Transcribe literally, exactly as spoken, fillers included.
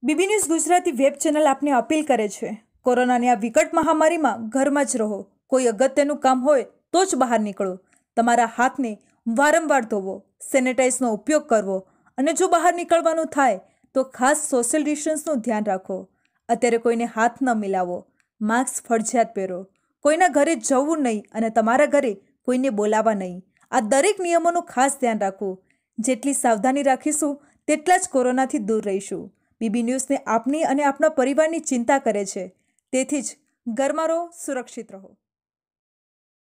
BB news Gujarati web channel આપને appeal કરે છે, કોરોનાની આ વિકટ મહામારીમાં ઘરમાં જ રહો. કોઈ અગત્યનું કામ હોય તો જ બહાર નીકળો. તમારા હાથને વારંવાર ધોવો, સેનેટાઈઝનો ઉપયોગ કરવો અને જો બહાર નીકળવાનું થાય તો ખાસ સોશિયલ ડિસ્ટન્સનું ધ્યાન રાખો. અત્યારે કોઈને હાથ ન મિલાવો, માસ્ક ફરજિયાત પહેરો, કોઈના ઘરે જવું નહીં અને તમારા ઘરે કોઈને બોલાવવા નહીં. આ દરેક નિયમોનું ખાસ ધ્યાન રાખવું. જેટલી સાવધાની રાખીશું તેટલા જ કોરોનાથી દૂર રહીશું. બીબી ન્યૂઝને આપની અને આપના પરિવારની ચિંતા કરે છે, તેથી જ ઘરમાં રહો, સુરક્ષિત રહો.